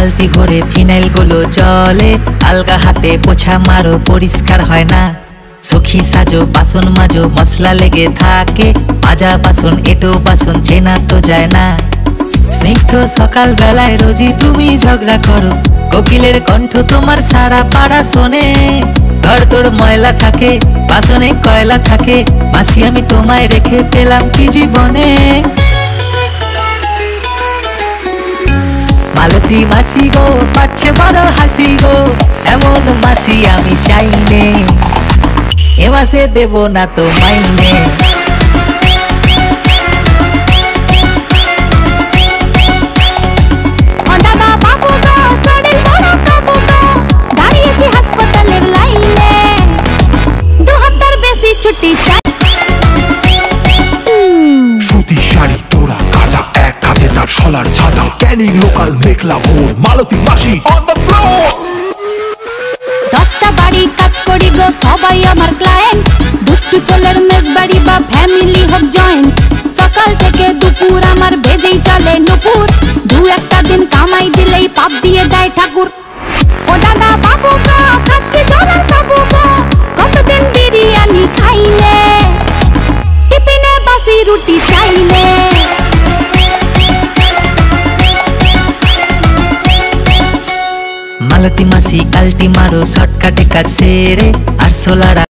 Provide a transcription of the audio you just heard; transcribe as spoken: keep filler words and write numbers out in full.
বালতি ভরে ফিনাইল গুলো জলে, আলগা হাতে পোছা মারো পরিষ্কার হয় না। সখী সাজো বাসন মাজো মশলা লেগে থাকে, মাজা বাসন এটো বাসন চেনা তো যায় না। স্নিগ্ধ সকাল বেলায় রোজই তুমি ঝগড়া করো, কোকিলের কণ্ঠ তোমার সারা পাড়া শোনে। ঘর তোর ময়লা থাকে বাসনে কয়লা থাকে, মাসি আমি তোমায় রেখে পেলাম কি জীবনে। মালতী মাসি গো পাচ্ছে বড় হাসি গো, এমন মাসি আমি চাইনে, এ মাসে দেব না তো মাইনে। সুতি শাড়ি তোরা কাটা, এক হাতে তার শলার ছাটা, ক্যানিং লোকাল মেঘলা ভোর, মালতী মাসি অন দ্য ফ্লোর। দশটা বাড়ি কাজ করি গো সবাই আমার ক্লায়েন্ট, দুষ্টু ছেলের মেস বাড়ি বা ফ্যামিলি হোক জয়েন্ট। সকাল থেকে দুপুর আমার বেজেই চলে নুপুর, দু একটা দিন কামাই দিলেই পাপ দিয়ে দেয় ঠাকুর। ও দাদা বাবু গো খাচ্ছে জলা সাবু গো, কতদিন বিরিয়ানি খাইলে, টিফিনে বাসি রুটি চাইলে। মালতী মাসি কালটি মারো শর্টকাটে কাজ সেরে, আর সোলার